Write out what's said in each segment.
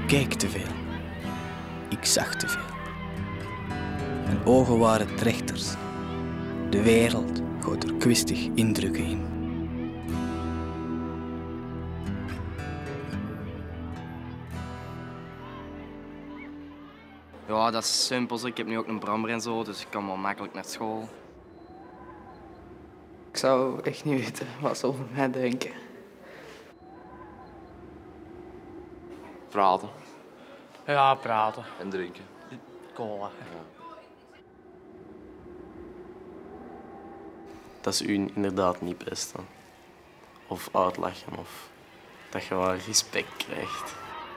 keek te veel. Ik zag te veel. Mijn ogen waren trechters. De wereld goot er kwistig indrukken in. Ja, dat is simpel. Ik heb nu ook een brommer en zo, dus ik kan wel makkelijk naar school. Ik zou echt niet weten wat ze over mij denken. Praten. Ja, praten. En drinken. Cola. Dat is u inderdaad niet pesten. Of uitlachen, of dat je wel respect krijgt.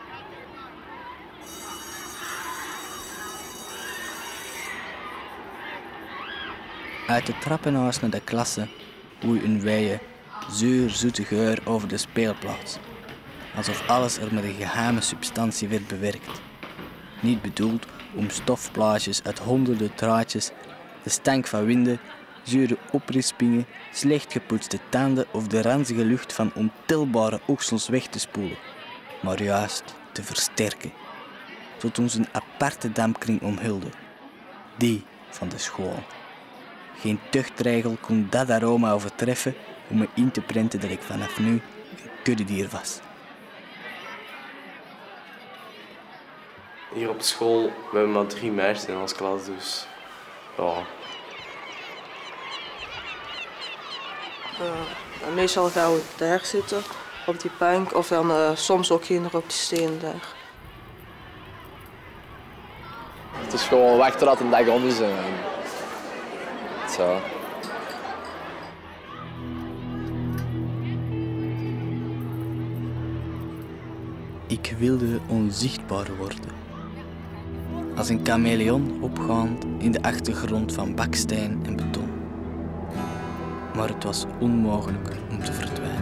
Uit het trappenhuis naar de klasse woei een wijde, zuurzoete geur over de speelplaats. Alsof alles er met een geheime substantie werd bewerkt. Niet bedoeld om stofplaatjes uit honderden draadjes, de stank van winden, zure oprispingen, slecht gepoetste tanden of de ranzige lucht van ontelbare oksels weg te spoelen, maar juist te versterken, tot ons een aparte dampkring omhulde, die van de school. Geen tuchtregel kon dat aroma overtreffen om me in te prenten dat ik vanaf nu een kuddedier was. Hier op school, we hebben maar 3 meisjes in onze klas, dus ja. Meestal gaan we daar zitten, op die bank, of dan soms ook kinderen op die steen daar. Het is gewoon wachten tot een dag om is. Zo. Ik wilde onzichtbaar worden. Als een chameleon opgaand in de achtergrond van baksteen en beton. Maar het was onmogelijk om te verdwijnen.